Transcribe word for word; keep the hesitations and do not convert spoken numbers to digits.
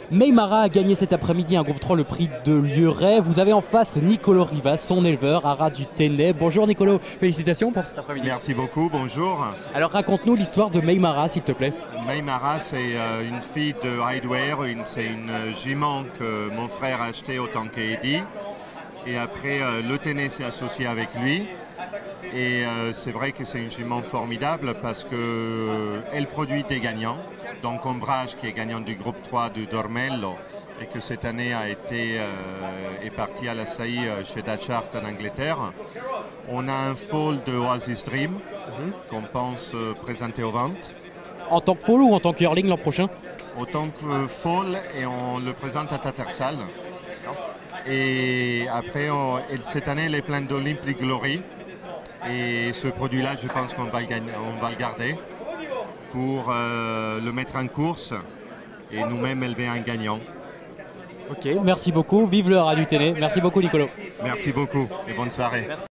Meymara a gagné cet après-midi un groupe trois, le prix de Lieuret. Vous avez en face Nicolo Rivas, son éleveur, Ara du Ténay. Bonjour Nicolo, félicitations pour cet après-midi. Merci beaucoup, bonjour. Alors raconte-nous l'histoire de Meymara, s'il te plaît. Meymara, c'est euh, une fille de Hidewear, une, c'est une jument que mon frère a achetée autant qu'Eddie. Et après, euh, le Ténay s'est associé avec lui. Et euh, c'est vrai que c'est une jument formidable parce qu'elle produit des gagnants. Donc Ombrage qui est gagnant du groupe trois du Dormello et que cette année a été euh, est parti à la saillie chez Dachart en Angleterre. On a un foal de Oasis Dream mm-hmm. qu'on pense euh, présenter aux ventes. En tant que foal ou en tant que yearling l'an prochain? En tant que euh, foal et on le présente à Tattersall. Et après, on, et cette année, elle est pleine d'Olympic Glory. Et ce produit-là, je pense qu'on va, on va le garder pour euh, le mettre en course et nous-mêmes élever un gagnant. Ok, merci beaucoup. Vive le Ara du Ténay. Merci beaucoup, Nicolo. Merci beaucoup et bonne soirée. Merci.